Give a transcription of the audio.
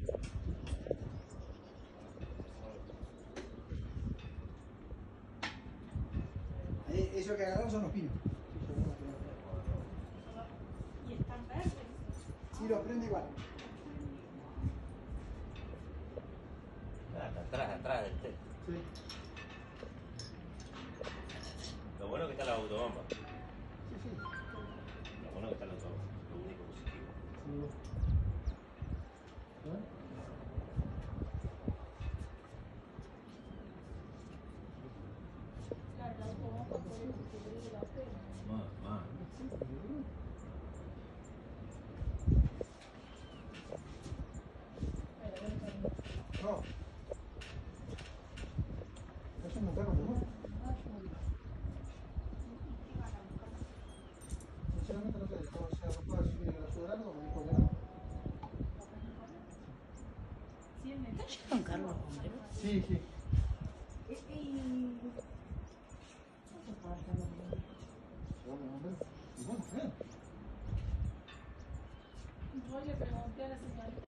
Eso que agarraron son los pinos. Y están verdes. Sí, los prende igual. Atrás del techo. Sí. Lo bueno que está la autobomba. Sí. Lo bueno que está la autobomba. Lo único positivo. Claro, la autobomba por eso se ve la pena. Más. No. Es un perro, ¿no? Sinceramente no sé, se arrojó a ayudar algo, me dijo que no. Sí, en el ¿Está con Carlos Bombero? Sí. Y bueno, bien. Yo le pregunté a la señorita.